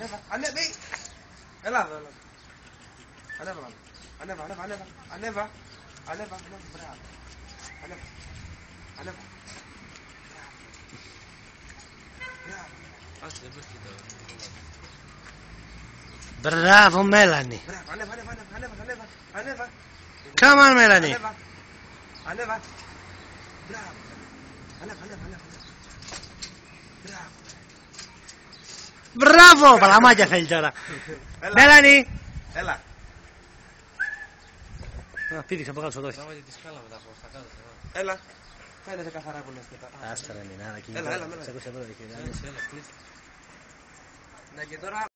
Ανέβα. Έλα εδώ, έλα. Ανέβα. Ανέβα. Μπράβο. Ανέβα. Μπράβο, Μέλανη. Ανέβα. Come on, Μέλανη. Ανέβα. Μπράβο. Ανέβα. Μπράβο, παλαμάκια θέλει τώρα. Μέλανη. Έλα. Πήδηξε από κάτω στο δόχι. Έλα. Φαίνεται καθαρά που λες μετά. Άστα ρε μηνάρα. Έλα. Ναι, Ναι, και τώρα